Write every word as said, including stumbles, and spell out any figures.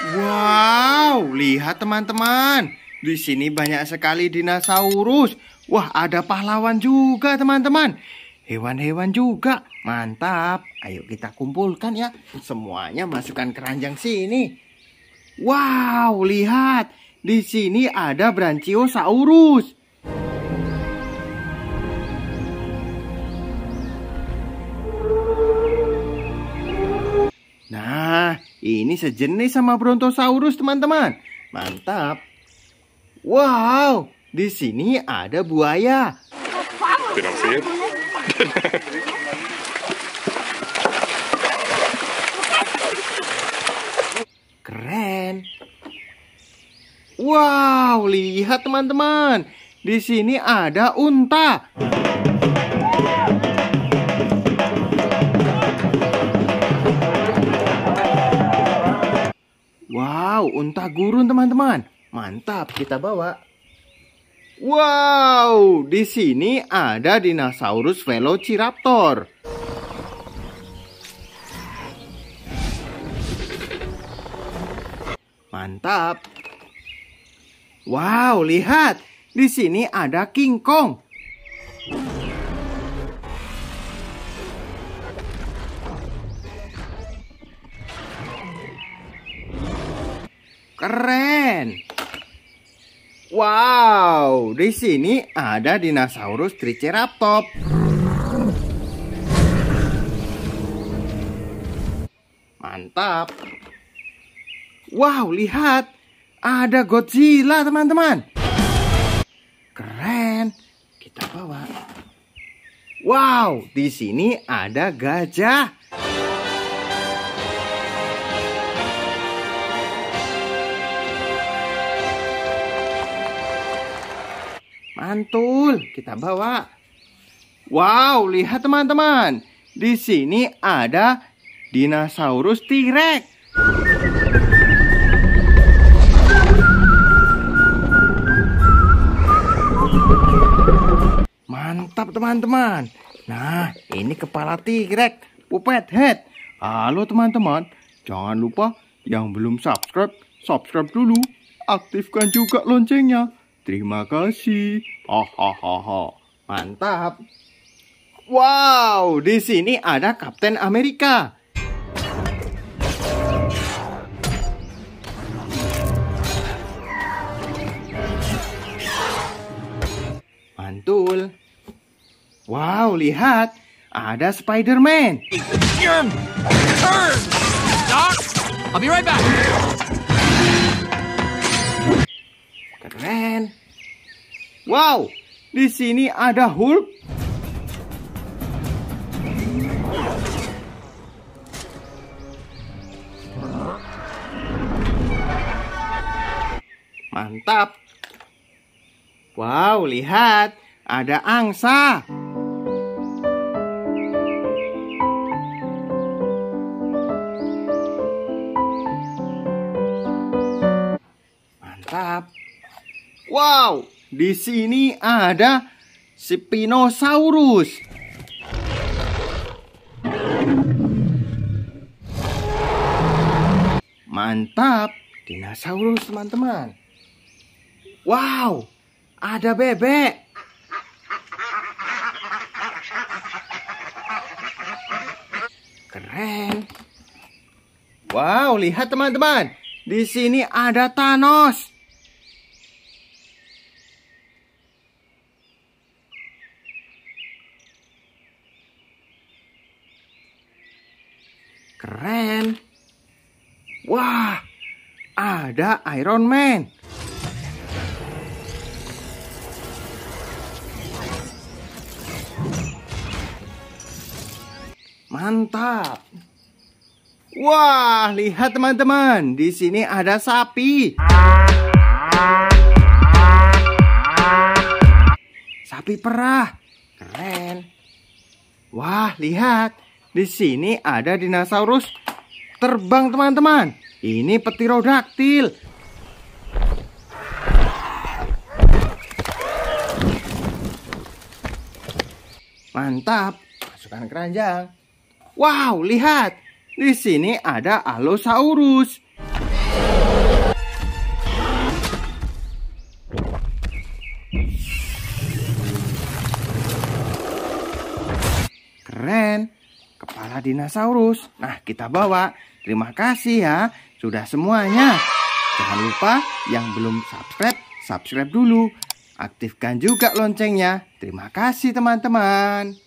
Wow, lihat teman-teman. Di sini banyak sekali dinosaurus. Wah, ada pahlawan juga teman-teman. Hewan-hewan juga. Mantap. Ayo kita kumpulkan ya. Semuanya masukkan keranjang sini. Wow, lihat. Di sini ada Brachiosaurus. Nah, ini sejenis sama Brontosaurus, teman-teman. Mantap. Wow, di sini ada buaya. Tidak sih. Keren. Wow, lihat teman-teman. Di sini ada unta. Wow, unta gurun teman-teman. Mantap, kita bawa. Wow, di sini ada dinosaurus Velociraptor. Mantap. Wow, lihat. Di sini ada King Kong. Keren. Wow, di sini ada dinosaurus Triceratops. Mantap. Wow, lihat. Ada Godzilla, teman-teman. Keren. Kita bawa. Wow, di sini ada gajah. Mantul, kita bawa. Wow, lihat teman-teman. Di sini ada dinosaurus T-Rex. Mantap teman-teman. Nah, ini kepala T-Rex, puppet head. Halo teman-teman, jangan lupa yang belum subscribe, subscribe dulu. Aktifkan juga loncengnya. Terima kasih. Hahaha. Mantap. Wow, di sini ada Kapten Amerika. Mantul. Wow, lihat. Ada Spider-Man. Doc, I'll be right back. Keren. Wow, di sini ada Hulk. Mantap. Wow, lihat. Ada angsa. Mantap. Wow, di sini ada Spinosaurus. Mantap, dinosaurus teman-teman. Wow, ada bebek. Keren. Wow, lihat teman-teman. Di sini ada Thanos. Keren. Wah, ada Iron Man. Mantap. Wah, lihat teman-teman. Di sini ada sapi. Sapi perah. Keren. Wah, lihat. Di sini ada dinosaurus terbang, teman-teman. Ini Pterodactyl. Mantap. Masukkan keranjang. Wow, lihat. Di sini ada Allosaurus. kepala dinosaurus. Nah, kita bawa. Terima kasih ya, sudah semuanya. Jangan lupa yang belum subscribe, subscribe dulu. Aktifkan juga loncengnya. Terima kasih teman-teman.